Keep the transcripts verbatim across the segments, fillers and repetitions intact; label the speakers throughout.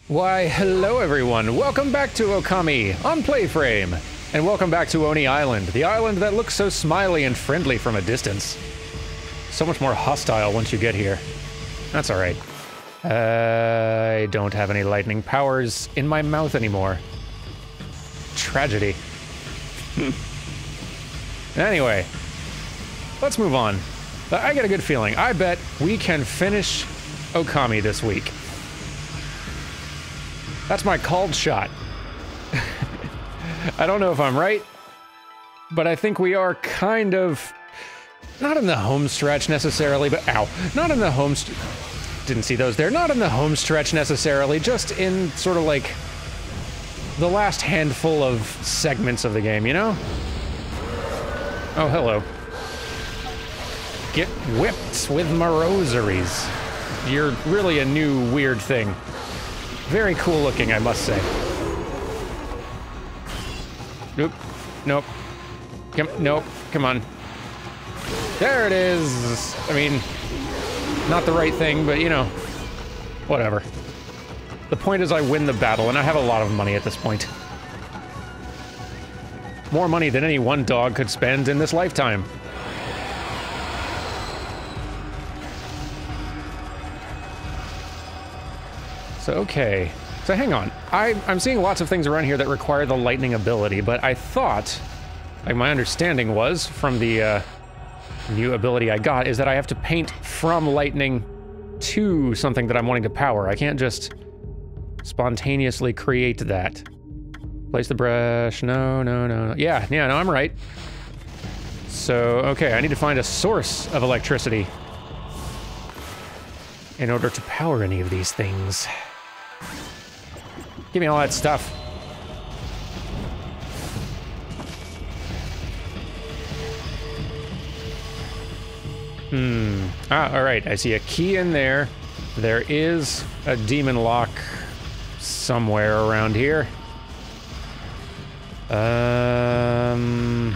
Speaker 1: Why, hello everyone! Welcome back to Okami on Playframe! And welcome back to Oni Island, the island that looks so smiley and friendly from a distance. So much more hostile once you get here. That's alright. Uh, I don't have any lightning powers in my mouth anymore. Tragedy. Anyway, let's move on. I get a good feeling. I bet we can finish Okami this week. That's my called shot. I don't know if I'm right, but I think we are kind of, not in the home stretch necessarily, but ow, not in the home st- didn't see those there, not in the home stretch necessarily, just in sort of like the last handful of segments of the game, you know? Oh, hello. Get whipped with my rosaries. You're really a new weird thing. Very cool looking, I must say. Nope. Nope. Come, nope. Come on. There it is. I mean, not the right thing, but you know, whatever. The point is I win the battle, and I have a lot of money at this point. More money than any one dog could spend in this lifetime. So, okay. So hang on. I, I'm seeing lots of things around here that require the lightning ability, but I thought, like my understanding was, from the uh, new ability I got, is that I have to paint from lightning to something that I'm wanting to power. I can't just spontaneously create that. Place the brush. No, no, no, no. Yeah, yeah, no, I'm right. So, okay, I need to find a source of electricity in order to power any of these things. Give me all that stuff. Hmm. Ah, alright. I see a key in there. There is a demon lock somewhere around here. Um...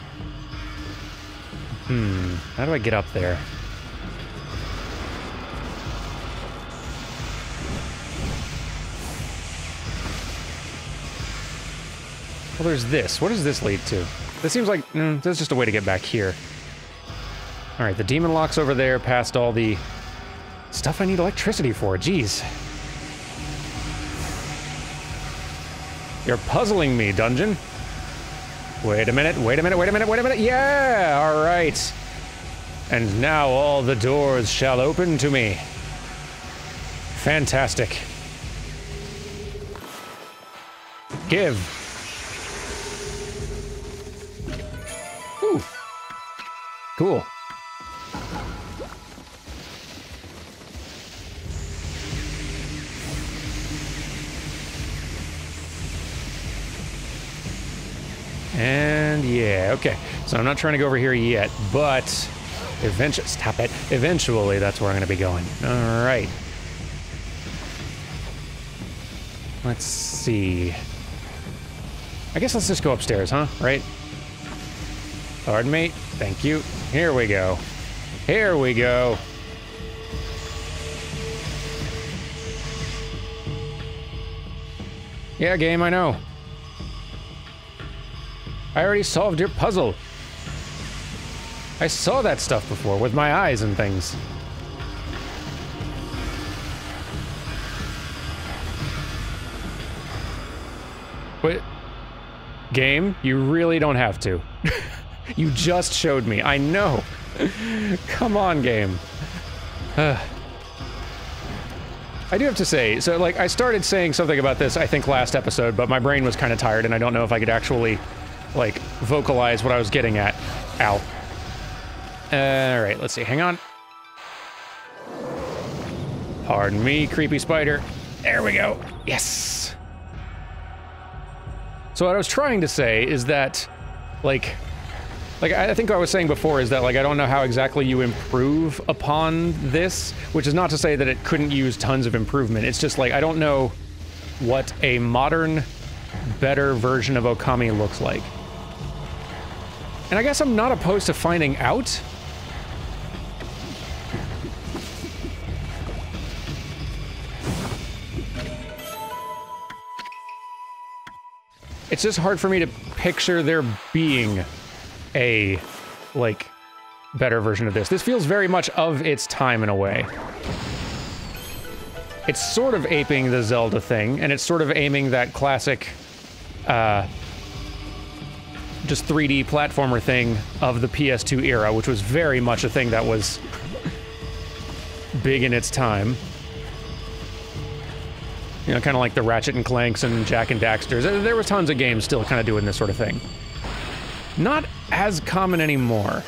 Speaker 1: Hmm. How do I get up there? Well, there's this. What does this lead to? This seems like... Mm, there's just a way to get back here. Alright, the demon lock's over there past all the stuff I need electricity for. Jeez. You're puzzling me, dungeon. Wait a minute, wait a minute, wait a minute, wait a minute. Yeah! Alright. And now all the doors shall open to me. Fantastic. Give. Ooh. Cool. And yeah, okay. So I'm not trying to go over here yet, but eventually, stop it. Eventually, that's where I'm going to be going. All right. Let's see. I guess let's just go upstairs, huh? Right? Pardon me. Thank you. Here we go. Here we go. Yeah, game, I know. I already solved your puzzle. I saw that stuff before with my eyes and things. Wait. Game, you really don't have to. You just showed me. I know. Come on, game. Uh. I do have to say, so like I started saying something about this, I think last episode, but my brain was kind of tired and I don't know if I could actually like vocalize what I was getting at. Ow. All right, let's see. Hang on. Pardon me, creepy spider. There we go. Yes. So what I was trying to say is that, like, like I think I was saying before is that, like, I don't know how exactly you improve upon this, which is not to say that it couldn't use tons of improvement. It's just like, I don't know what a modern, better version of Okami looks like. And I guess I'm not opposed to finding out. It's just hard for me to picture there being a, like, better version of this. This feels very much of its time in a way. It's sort of aping the Zelda thing, and it's sort of aiming that classic, uh, just three D platformer thing of the P S two era, which was very much a thing that was big in its time. You know, kind of like the Ratchet and Clanks and Jak and Daxters. There was tons of games still kind of doing this sort of thing. Not as common anymore.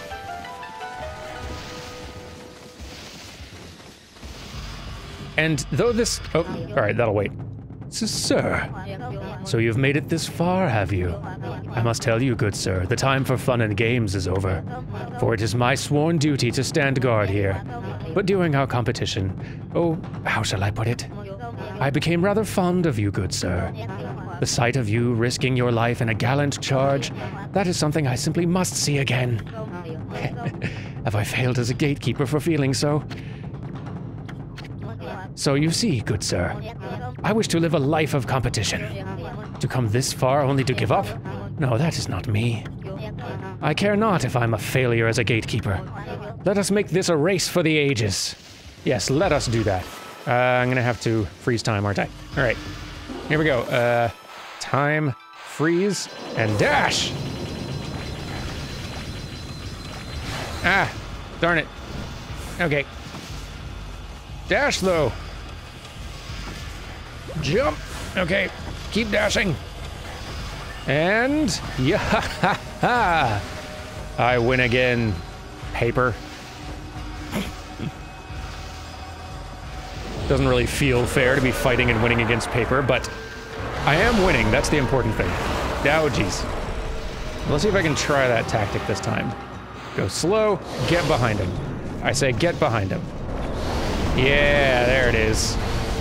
Speaker 1: And though this... Oh, alright, that'll wait. Sir, so you've made it this far, have you? I must tell you, good sir, the time for fun and games is over. For it is my sworn duty to stand guard here. But during our competition... Oh, how shall I put it? I became rather fond of you, good sir. The sight of you risking your life in a gallant charge, that is something I simply must see again. Have I failed as a gatekeeper for feeling so? So you see, good sir, I wish to live a life of competition. To come this far only to give up? No, that is not me. I care not if I'm a failure as a gatekeeper. Let us make this a race for the ages. Yes, let us do that. Uh, I'm gonna have to freeze time, aren't I? Alright, here we go. Uh, time, freeze, and dash! Ah, darn it. Okay. Dash, though. Jump. Okay, keep dashing. And... yeah, ha, ha. I win again, paper. Doesn't really feel fair to be fighting and winning against paper, but I am winning. That's the important thing. Oh, jeez. Let's see if I can try that tactic this time. Go slow, get behind him. I say get behind him. Yeah, there it is.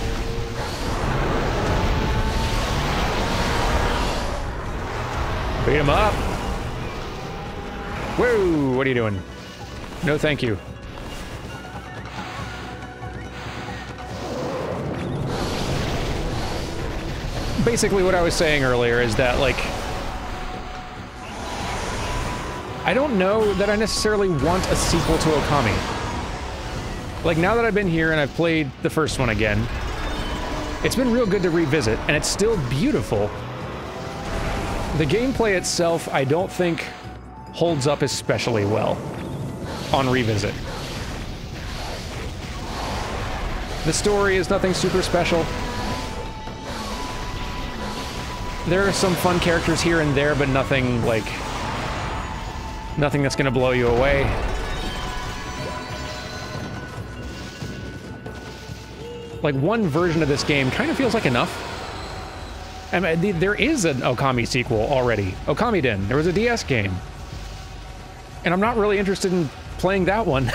Speaker 1: Beat him up. Whoa, what are you doing? No, thank you. Basically what I was saying earlier is that, like, I don't know that I necessarily want a sequel to Okami. Like, now that I've been here and I've played the first one again, it's been real good to revisit, and it's still beautiful. The gameplay itself, I don't think, holds up especially well on revisit. The story is nothing super special. There are some fun characters here and there, but nothing, like... nothing that's gonna blow you away. Like, one version of this game kind of feels like enough. I mean, there is an Okami sequel already. Okami-den. There was a D S game. And I'm not really interested in playing that one.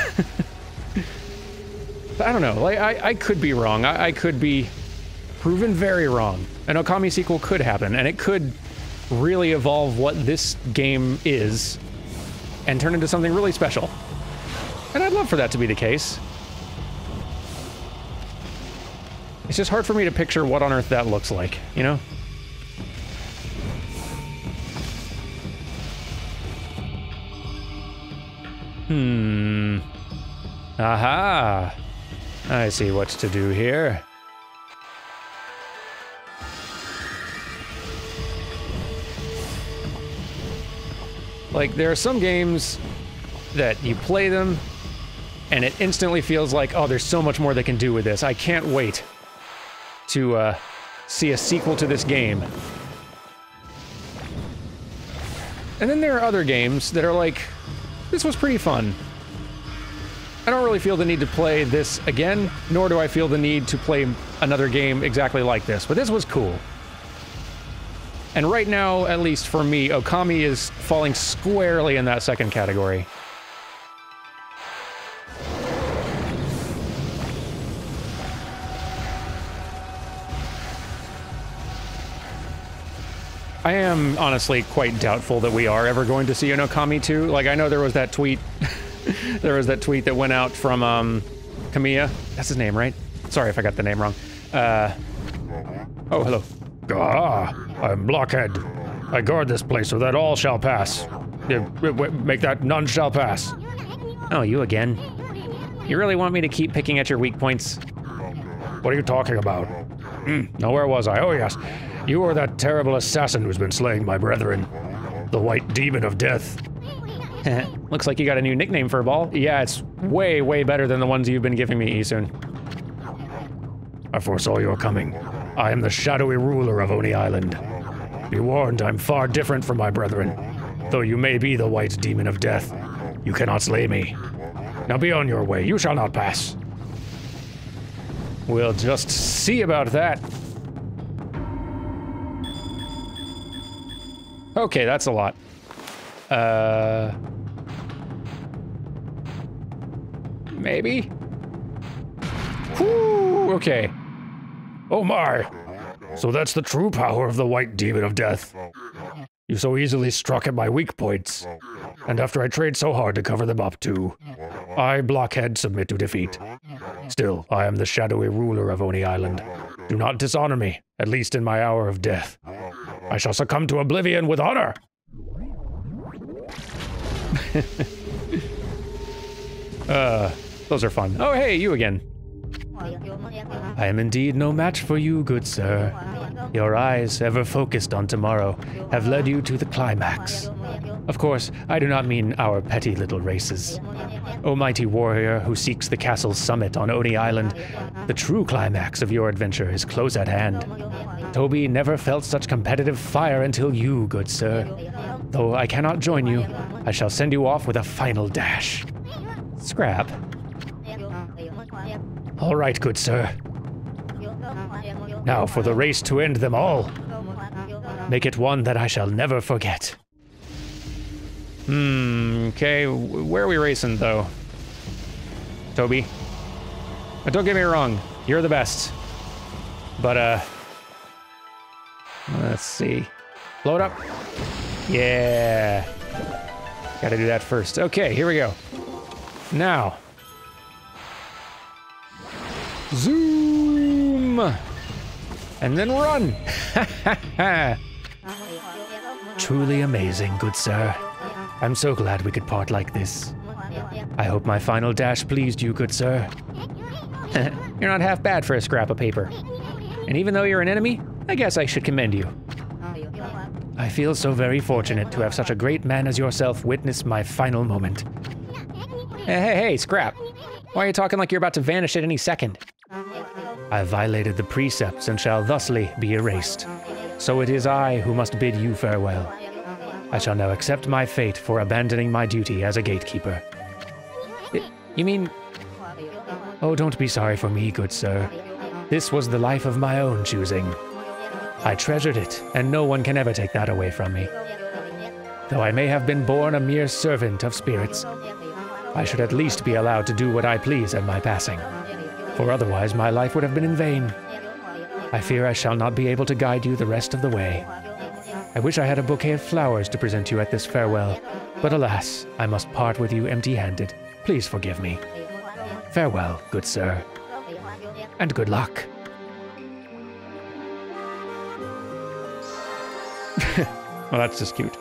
Speaker 1: I don't know. Like, I, I could be wrong. I, I could be proven very wrong. An Okami sequel could happen, and it could really evolve what this game is and turn into something really special. And I'd love for that to be the case. It's just hard for me to picture what on earth that looks like, you know? Hmm. Aha! I see what's to do here. Like, there are some games that you play them, and it instantly feels like, oh, there's so much more they can do with this. I can't wait to uh, see a sequel to this game. And then there are other games that are like, this was pretty fun. I don't really feel the need to play this again, nor do I feel the need to play another game exactly like this, but this was cool. And right now, at least for me, Okami is falling squarely in that second category. I am honestly quite doubtful that we are ever going to see an Okami two. Like, I know there was that tweet, there was that tweet that went out from, um, Kamiya. That's his name, right? Sorry if I got the name wrong. Uh, oh, hello. Ah, I'm Blockhead. I guard this place so that all shall pass. Yeah, make that none shall pass. Oh, you again. You really want me to keep picking at your weak points? What are you talking about? Mm, now where was I? Oh yes. You are that terrible assassin who's been slaying my brethren. The White Demon of Death. Looks like you got a new nickname, Furball. Yeah, it's way, way better than the ones you've been giving me, Issun. I foresaw your coming. I am the shadowy ruler of Oni Island. Be warned, I'm far different from my brethren. Though you may be the White Demon of Death, you cannot slay me. Now be on your way, you shall not pass. We'll just see about that. Okay, that's a lot. Uh... Maybe? Whew, okay. Oh my! So that's the true power of the White Demon of Death. You so easily struck at my weak points. And after I trade so hard to cover them up too, I, Blockhead, submit to defeat. Still, I am the shadowy ruler of Oni Island. Do not dishonor me, at least in my hour of death. I shall succumb to oblivion with honor! uh, those are fun. Oh, hey, you again. I am indeed no match for you, good sir. Your eyes, ever focused on tomorrow, have led you to the climax. Of course, I do not mean our petty little races. O mighty warrior who seeks the castle's summit on Oni Island, the true climax of your adventure is close at hand. Toby never felt such competitive fire until you, good sir. Though I cannot join you, I shall send you off with a final dash. Scrap. All right, good sir. Now for the race to end them all. Make it one that I shall never forget. Hmm, okay, where are we racing, though? Toby? But don't get me wrong, you're the best. But, uh... let's see. Load up. Yeah. Gotta do that first. Okay, here we go. Now. Zoom! And then run! Truly amazing, good sir. I'm so glad we could part like this. I hope my final dash pleased you, good sir. You're not half bad for a scrap of paper. And even though you're an enemy, I guess I should commend you. I feel so very fortunate to have such a great man as yourself witness my final moment. Hey, hey, hey, Scrap. Why are you talking like you're about to vanish at any second? I violated the precepts and shall thusly be erased. So it is I who must bid you farewell. I shall now accept my fate for abandoning my duty as a gatekeeper. I, you mean... Oh, don't be sorry for me, good sir. This was the life of my own choosing. I treasured it, and no one can ever take that away from me. Though I may have been born a mere servant of spirits, I should at least be allowed to do what I please at my passing, for otherwise my life would have been in vain. I fear I shall not be able to guide you the rest of the way. I wish I had a bouquet of flowers to present you at this farewell, but alas, I must part with you empty-handed. Please forgive me. Farewell, good sir. And good luck. Well, that's just cute.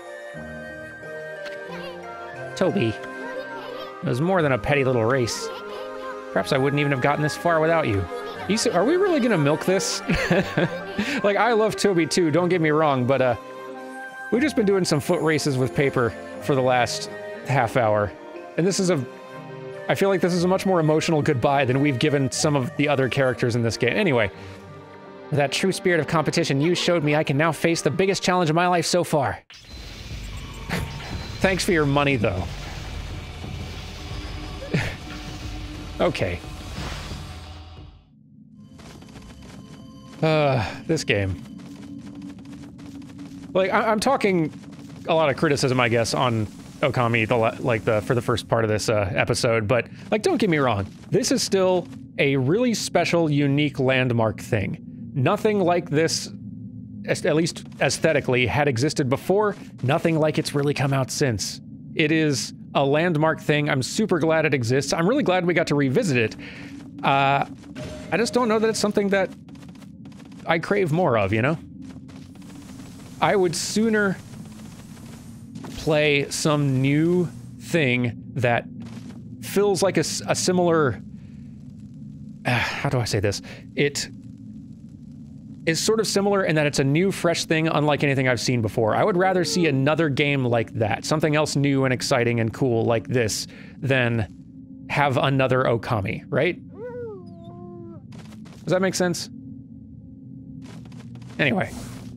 Speaker 1: Toby. It was more than a petty little race. Perhaps I wouldn't even have gotten this far without you. Issa, are we really gonna milk this? Like, I love Toby too, don't get me wrong, but uh, we've just been doing some foot races with paper for the last half hour. And this is a... I feel like this is a much more emotional goodbye than we've given some of the other characters in this game. Anyway, with that true spirit of competition you showed me, I can now face the biggest challenge of my life so far. Thanks for your money, though. Okay. Uh, this game. Like, I I'm talking a lot of criticism, I guess, on Okami, the like the for the first part of this uh, episode, but like, don't get me wrong, this is still a really special, unique landmark thing. Nothing like this, at least aesthetically, had existed before. Nothing like it's really come out since. It is a landmark thing. I'm super glad it exists. I'm really glad we got to revisit it. Uh, I just don't know that it's something that I crave more of, you know? I would sooner play some new thing that feels like a, a similar... Uh, how do I say this? It is sort of similar in that it's a new, fresh thing, unlike anything I've seen before. I would rather see another game like that, something else new and exciting and cool like this, than have another Okami, right? Does that make sense? Anyway.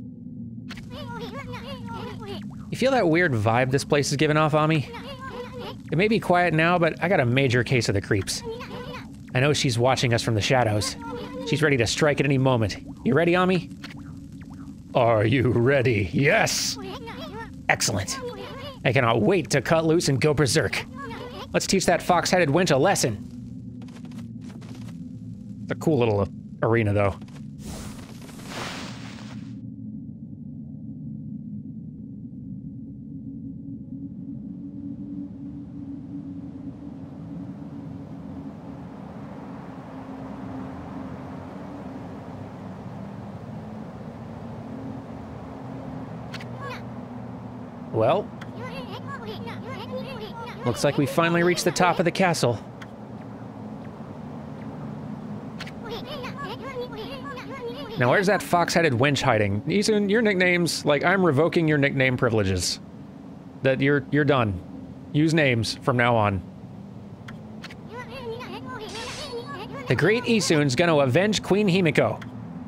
Speaker 1: You feel that weird vibe this place is giving off, Ami? It may be quiet now, but I got a major case of the creeps. I know she's watching us from the shadows. She's ready to strike at any moment. You ready, Ami? Are you ready? Yes! Excellent. I cannot wait to cut loose and go berserk. Let's teach that fox-headed wench a lesson. It's a cool little arena, though. Well, looks like we finally reached the top of the castle. Now where's that fox-headed wench hiding? Isun, your nicknames, like, I'm revoking your nickname privileges. That you're, you're done. Use names from now on. The great Isun's gonna avenge Queen Himiko.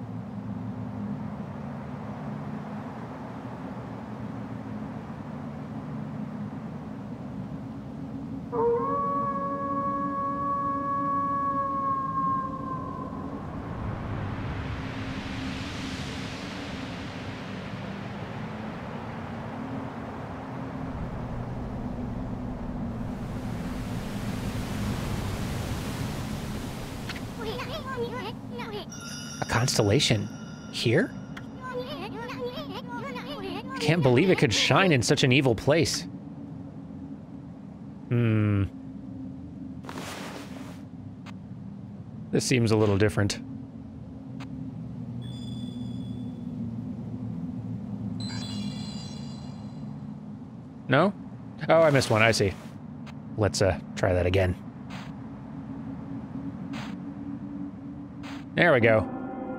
Speaker 1: A constellation? Here? I can't believe it could shine in such an evil place. Hmm. This seems a little different. No? Oh, I missed one, I see. Let's, uh, try that again. There we go.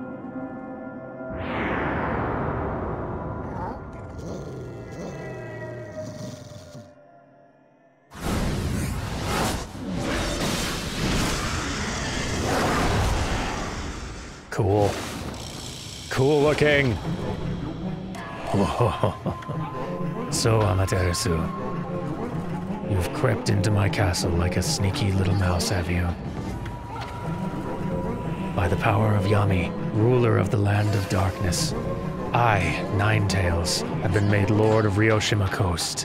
Speaker 1: Cool. Cool looking. So, Amaterasu, you've crept into my castle like a sneaky little mouse, have you? By the power of Yami, ruler of the land of darkness, I, Ninetales, have been made Lord of Ryoshima Coast.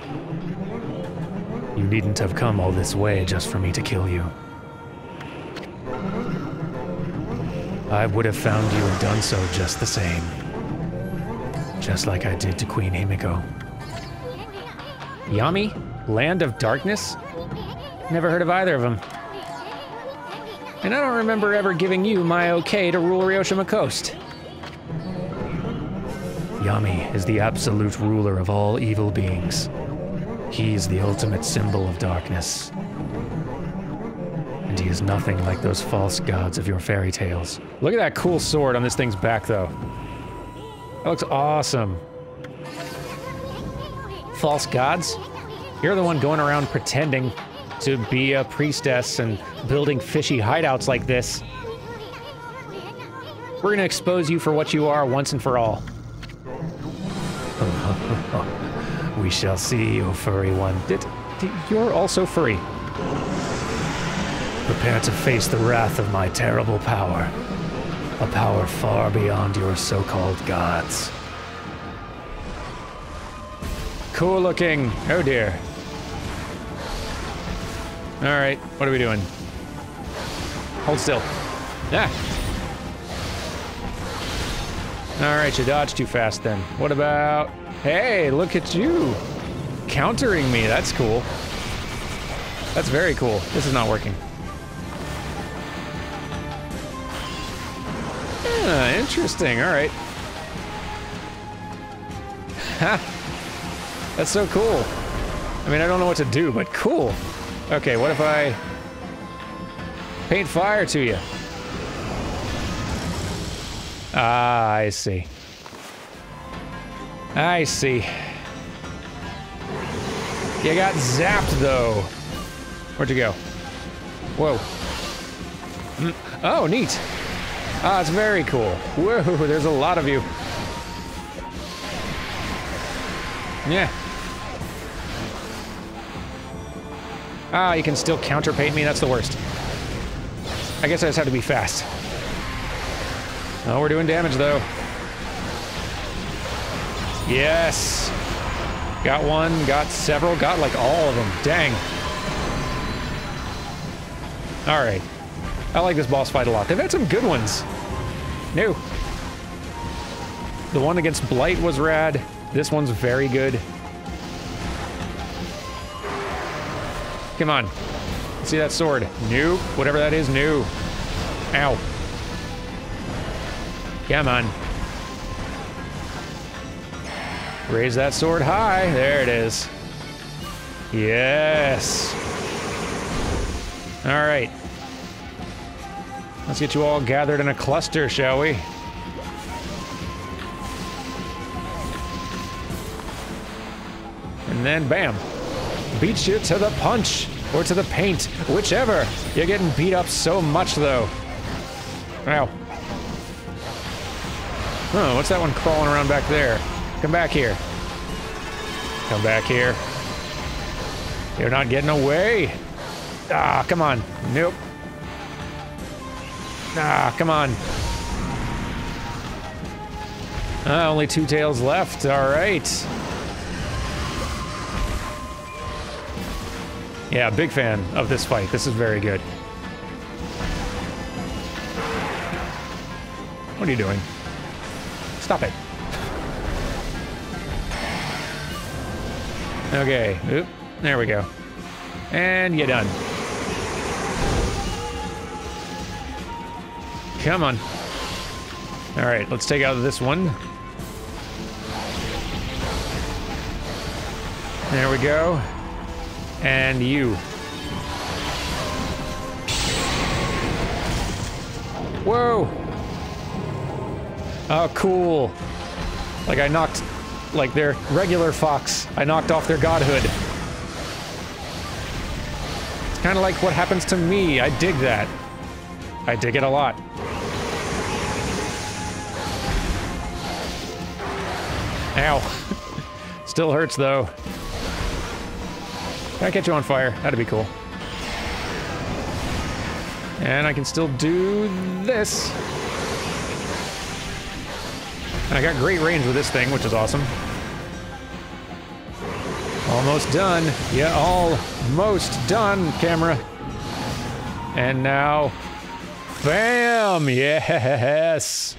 Speaker 1: You needn't have come all this way just for me to kill you. I would have found you and done so just the same. Just like I did to Queen Himiko. Yami? Land of Darkness? Never heard of either of them. And I don't remember ever giving you my okay to rule Ryoshima Coast. Yami is the absolute ruler of all evil beings. He is the ultimate symbol of darkness. And he is nothing like those false gods of your fairy tales. Look at that cool sword on this thing's back, though. That looks awesome. False gods? You're the one going around pretending to be a priestess and building fishy hideouts like this. We're gonna expose you for what you are once and for all. We shall see, O furry one. Did, did, you're also furry. Prepare to face the wrath of my terrible power. A power far beyond your so-called gods. Cool looking. Oh dear. Alright, what are we doing? Hold still. Ah! Alright, you dodged too fast then. What about... Hey, look at you! Countering me, that's cool. That's very cool. This is not working. Ah, interesting, alright. That's so cool. I mean, I don't know what to do, but cool. Okay, what if I paint fire to you? Ah, I see. I see. You got zapped, though. Where'd you go? Whoa. Mm. Oh, neat. Ah, it's very cool. Whoa, there's a lot of you. Yeah. Ah, you can still counter paint me? That's the worst. I guess I just have to be fast. Oh, we're doing damage, though. Yes! Got one, got several, got like all of them. Dang. Alright. I like this boss fight a lot. They've had some good ones. No. The one against Blight was rad. This one's very good. Come on. See that sword? Nope. Whatever that is, no. Ow. Come on. Raise that sword high. There it is. Yes. All right. Let's get you all gathered in a cluster, shall we? And then, bam. Beat you to the punch. Or to the paint. Whichever. You're getting beat up so much, though. Ow. Oh, what's that one crawling around back there? Come back here. Come back here. You're not getting away. Ah, come on. Nope. Ah, come on. Ah, only two tails left. All right. Yeah, big fan of this fight. This is very good. What are you doing? Stop it. Okay. Oop. There we go. And you're done. Come on. All right, let's take out this one. There we go. And you. Whoa! Oh, cool. Like I knocked, like their regular fox, I knocked off their godhood. It's kind of like what happens to me. I dig that. I dig it a lot. Ow. Still hurts, though. Can I catch you on fire? That'd be cool. And I can still do this. And I got great range with this thing, which is awesome. Almost done. Yeah, almost done, camera. And now... Bam! Yes!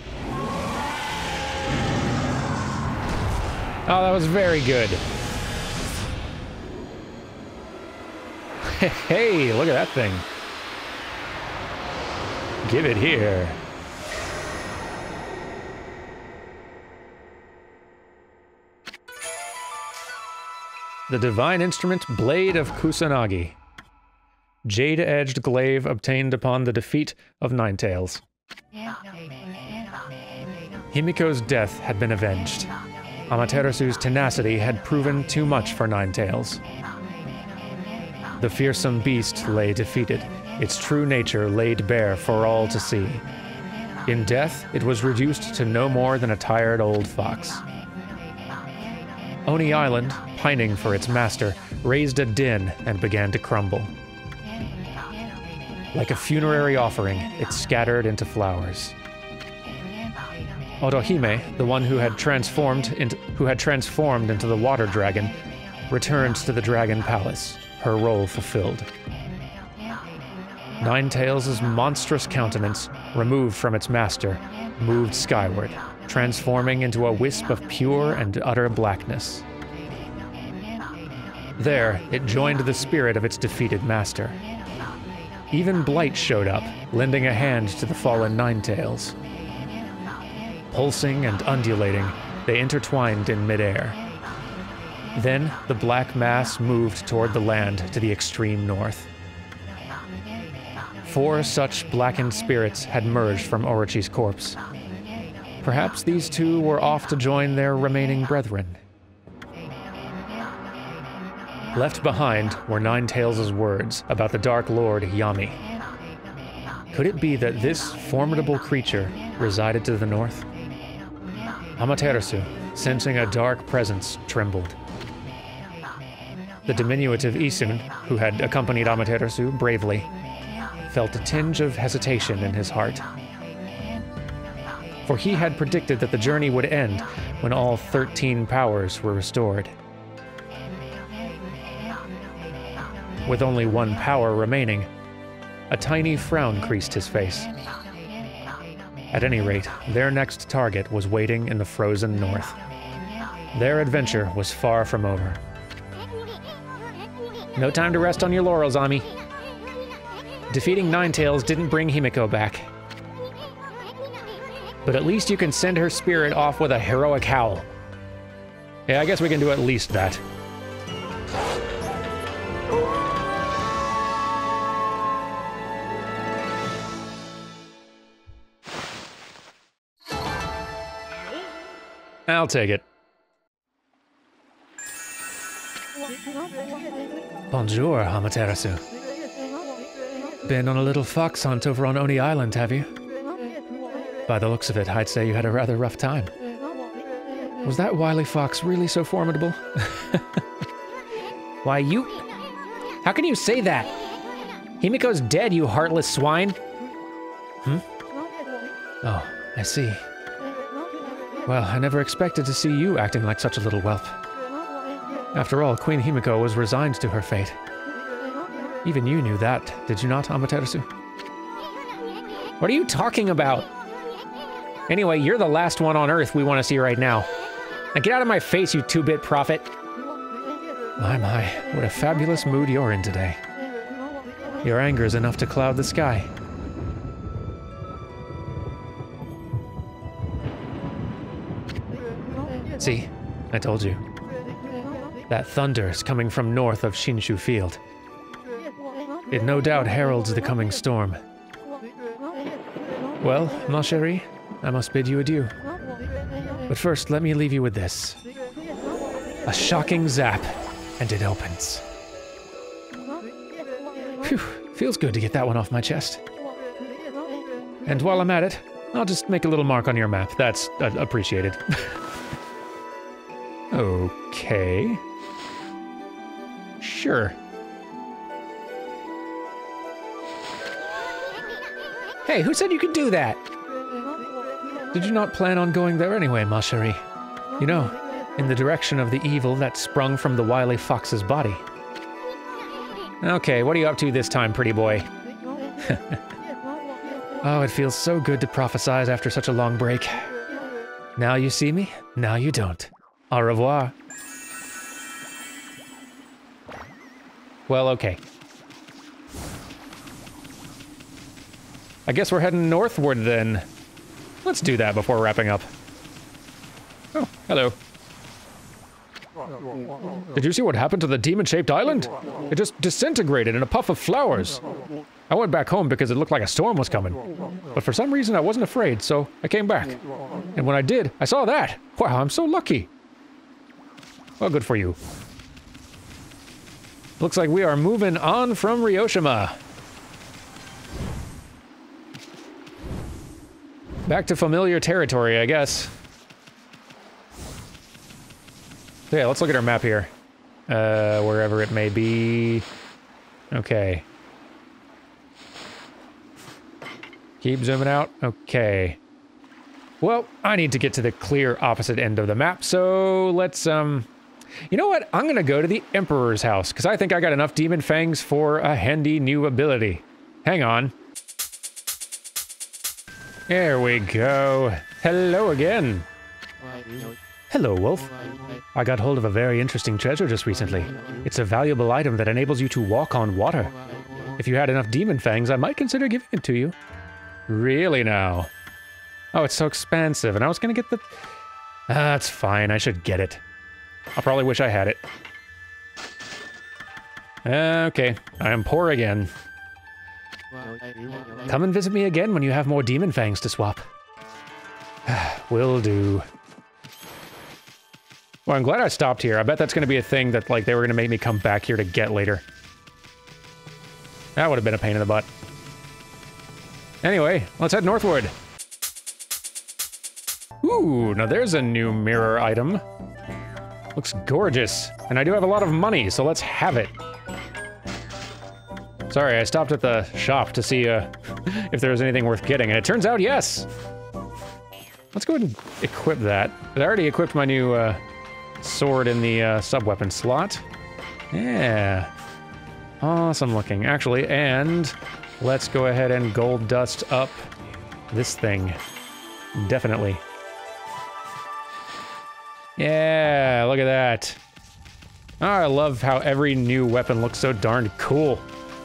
Speaker 1: Oh, that was very good. Hey, look at that thing. Give it here. The Divine Instrument Blade of Kusanagi. Jade-edged glaive obtained upon the defeat of Ninetales. Himiko's death had been avenged. Amaterasu's tenacity had proven too much for Ninetales. The fearsome beast lay defeated, its true nature laid bare for all to see. In death, it was reduced to no more than a tired old fox. Oni Island, pining for its master, raised a din and began to crumble. Like a funerary offering, it scattered into flowers. Otohime, the one who had transformed into, who had transformed into the water dragon, returned to the Dragon Palace, her role fulfilled. Ninetales' monstrous countenance, removed from its master, moved skyward, transforming into a wisp of pure and utter blackness. There, it joined the spirit of its defeated master. Even Blight showed up, lending a hand to the fallen Ninetales. Pulsing and undulating, they intertwined in midair, Then the black mass moved toward the land to the extreme north. Four such blackened spirits had merged from Orochi's corpse. Perhaps these two were off to join their remaining brethren. Left behind were Ninetales' words about the Dark Lord Yami. Could it be that this formidable creature resided to the north? Amaterasu, sensing a dark presence, trembled. The diminutive Isun, who had accompanied Amaterasu bravely, felt a tinge of hesitation in his heart. For he had predicted that the journey would end when all thirteen powers were restored. With only one power remaining, a tiny frown creased his face. At any rate, their next target was waiting in the frozen north. Their adventure was far from over. No time to rest on your laurels, Ami. Defeating Ninetales didn't bring Himiko back. But at least you can send her spirit off with a heroic howl. Yeah, I guess we can do at least that. I'll take it. Bonjour, Amaterasu. Been on a little fox hunt over on Oni Island, have you? By the looks of it, I'd say you had a rather rough time. Was that wily fox really so formidable? Why, you... How can you say that? Himiko's dead, you heartless swine. Hmm? Oh, I see. Well, I never expected to see you acting like such a little whelp. After all, Queen Himiko was resigned to her fate. Even you knew that, did you not, Amaterasu? What are you talking about? Anyway, you're the last one on Earth we want to see right now. Now get out of my face, you two-bit prophet. My, my, what a fabulous mood you're in today. Your anger is enough to cloud the sky. See, I told you. That thunder is coming from north of Shinshu Field. It no doubt heralds the coming storm. Well, ma chérie, I must bid you adieu. But first, let me leave you with this. A shocking zap, and it opens. Phew, feels good to get that one off my chest. And while I'm at it, I'll just make a little mark on your map. That's uh, appreciated. Okay. Sure. Hey, who said you could do that? Did you not plan on going there anyway, ma chérie? You know, in the direction of the evil that sprung from the wily fox's body. Okay, what are you up to this time, pretty boy? Oh, it feels so good to prophesize after such a long break. Now you see me, now you don't. Au revoir. Well, okay. I guess we're heading northward then. Let's do that before wrapping up. Oh, hello. Did you see what happened to the demon-shaped island? It just disintegrated in a puff of flowers. I went back home because it looked like a storm was coming. But for some reason I wasn't afraid, so I came back. And when I did, I saw that. Wow, I'm so lucky. Well, good for you. Looks like we are moving on from Ryoshima. Back to familiar territory, I guess. So yeah, let's look at our map here. Uh, wherever it may be. Okay. Keep zooming out. Okay. Well, I need to get to the clear opposite end of the map, so let's, um... You know what? I'm gonna go to the Emperor's house, because I think I got enough Demon Fangs for a handy new ability. Hang on. There we go. Hello again. Hello, Wolf. I got hold of a very interesting treasure just recently. It's a valuable item that enables you to walk on water. If you had enough Demon Fangs, I might consider giving it to you. Really now? Oh, it's so expensive, and I was gonna get the... Ah, that's fine, I should get it. I'll probably wish I had it. Okay, I am poor again. Come and visit me again when you have more demon fangs to swap. Will do. Well, I'm glad I stopped here. I bet that's going to be a thing that, like, they were going to make me come back here to get later. That would have been a pain in the butt. Anyway, let's head northward. Ooh, now there's a new mirror item. Looks gorgeous. And I do have a lot of money, so let's have it. Sorry, I stopped at the shop to see uh, if there was anything worth getting, and it turns out yes! Let's go ahead and equip that. I already equipped my new uh, sword in the uh, sub-weapon slot. Yeah. Awesome looking, actually, and let's go ahead and gold dust up this thing. Definitely. Yeah, look at that. Oh, I love how every new weapon looks so darn cool.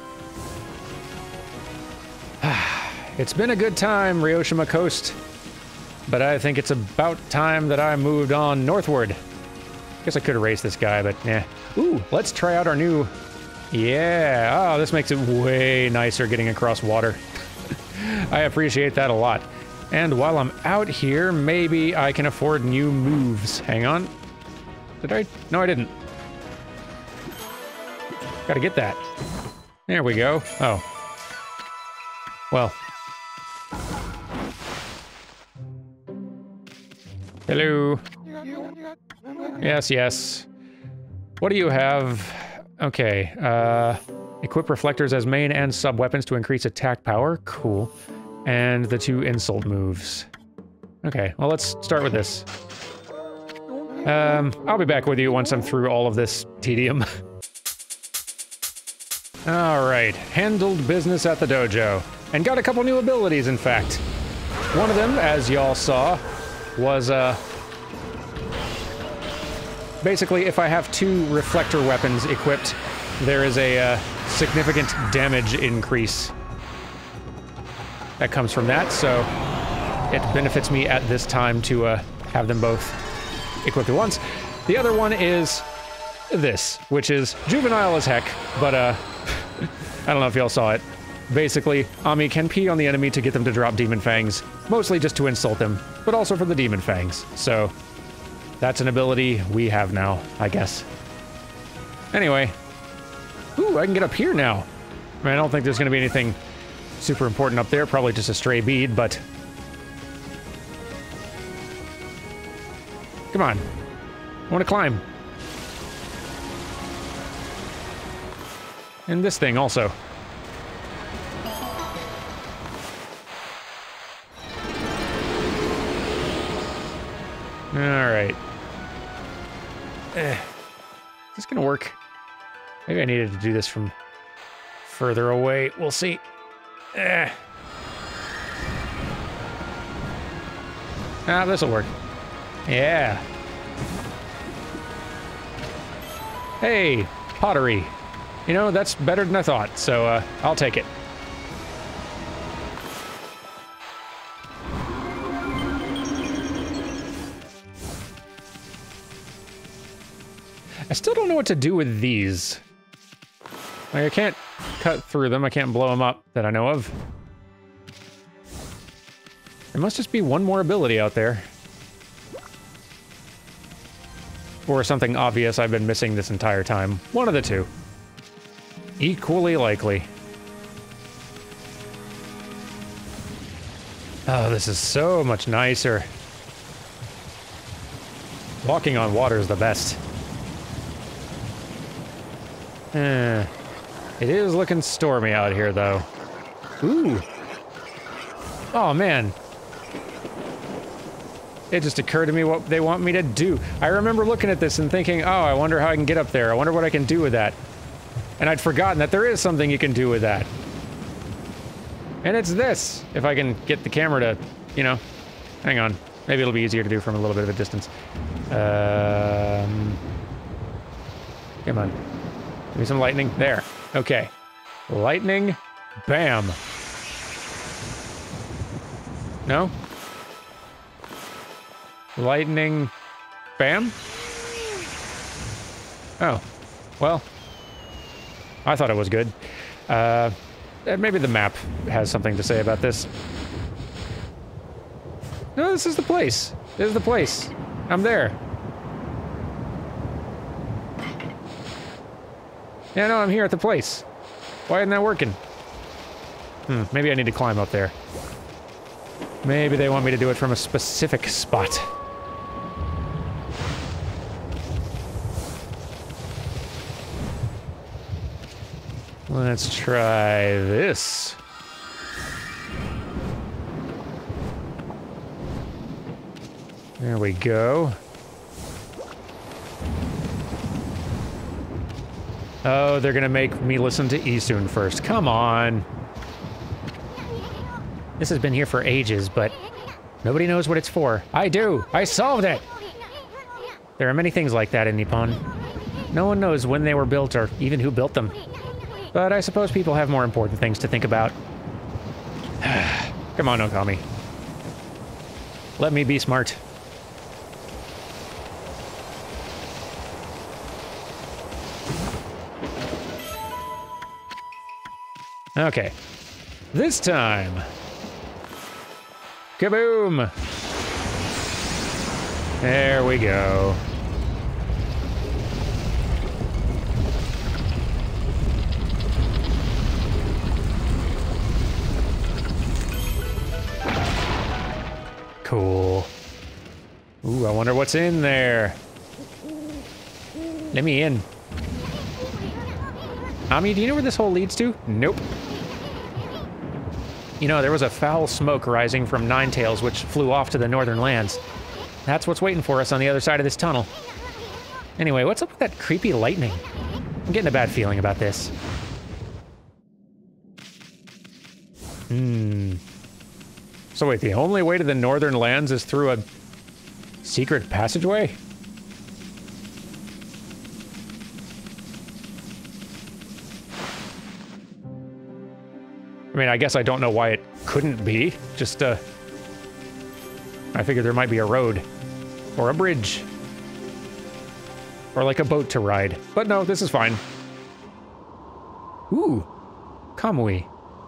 Speaker 1: It's been a good time, Ryoshima Coast, but I think it's about time that I moved on northward. Guess I could erase this guy, but yeah. Ooh, let's try out our new... Yeah, oh, this makes it way nicer getting across water. I appreciate that a lot. And while I'm out here, maybe I can afford new moves. Hang on. Did I? No, I didn't. Gotta get that. There we go. Oh. Well. Hello. Yes, yes. What do you have? Okay, uh... equip reflectors as main and sub-weapons to increase attack power. Cool. And the two insult moves. Okay, well, let's start with this. Um, I'll be back with you once I'm through all of this tedium. Alright, handled business at the dojo. And got a couple new abilities, in fact. One of them, as y'all saw, was, uh... basically, if I have two reflector weapons equipped, there is a, uh, significant damage increase that comes from that, so it benefits me at this time to uh, have them both equipped at once. The other one is this, which is juvenile as heck, but uh, I don't know if y'all saw it. Basically, Ami can pee on the enemy to get them to drop demon fangs, mostly just to insult them, but also for the demon fangs. So that's an ability we have now, I guess. Anyway, ooh, I can get up here now. I mean, I don't think there's going to be anything super important up there, probably just a stray bead, but... Come on. I want to climb. And this thing also. Alright. Eh. Is this gonna work? Maybe I needed to do this from further away. We'll see. Eh. Ah, this'll work. Yeah. Hey, pottery. You know, that's better than I thought, so uh, I'll take it. I still don't know what to do with these. Like, I can't cut through them, I can't blow them up that I know of. There must just be one more ability out there. Or something obvious I've been missing this entire time. One of the two. Equally likely. Oh, this is so much nicer. Walking on water is the best. Eh. It is looking stormy out here, though. Ooh. Oh, man. It just occurred to me what they want me to do. I remember looking at this and thinking, oh, I wonder how I can get up there. I wonder what I can do with that. And I'd forgotten that there is something you can do with that. And it's this. If I can get the camera to, you know, hang on. Maybe it'll be easier to do from a little bit of a distance. Um, come on. Give me some lightning. There. Okay. Lightning. Bam. No? Lightning. Bam? Oh. Well. I thought it was good. Uh, maybe the map has something to say about this. No, this is the place. This is the place. I'm there. Yeah, no, I'm here at the place. Why isn't that working? Hmm, maybe I need to climb up there. Maybe they want me to do it from a specific spot. Let's try this. There we go. Oh, they're gonna make me listen to Issun first. Come on. This has been here for ages, but nobody knows what it's for. I do! I solved it! There are many things like that in Nippon. No one knows when they were built or even who built them. But I suppose people have more important things to think about. Come on, Okami. Let me be smart. Okay. This time. Kaboom! There we go. Cool. Ooh, I wonder what's in there. Let me in. Ami, do you know where this hole leads to? Nope. You know, there was a foul smoke rising from Ninetails, which flew off to the northern lands. That's what's waiting for us on the other side of this tunnel. Anyway, what's up with that creepy lightning? I'm getting a bad feeling about this. Hmm. So wait, the only way to the northern lands is through a secret passageway? I mean, I guess I don't know why it couldn't be. Just, uh... I figured there might be a road. Or a bridge. Or like a boat to ride. But no, this is fine. Ooh. Kamui.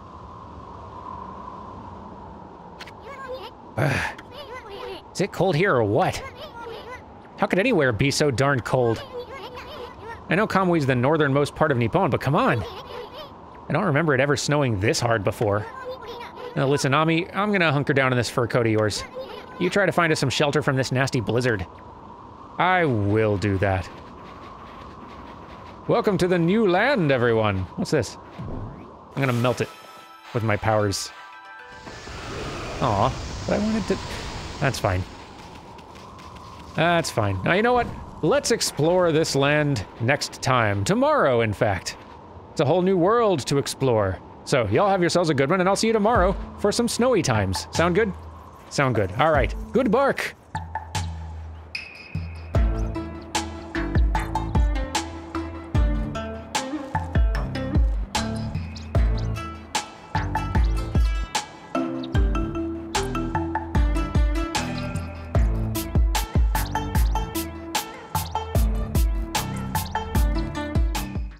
Speaker 1: Ugh. Is it cold here or what? How could anywhere be so darn cold? I know Kamui's the northernmost part of Nippon, but come on. I don't remember it ever snowing this hard before. Now listen, Ami, I'm gonna hunker down in this fur coat of yours. You try to find us some shelter from this nasty blizzard. I will do that. Welcome to the new land, everyone. What's this? I'm gonna melt it with my powers. Aw, but I wanted to... That's fine. That's fine. Now, you know what? Let's explore this land next time. Tomorrow, in fact. It's a whole new world to explore. So, y'all have yourselves a good one, and I'll see you tomorrow for some snowy times. Sound good? Sound good. All right. Good bark.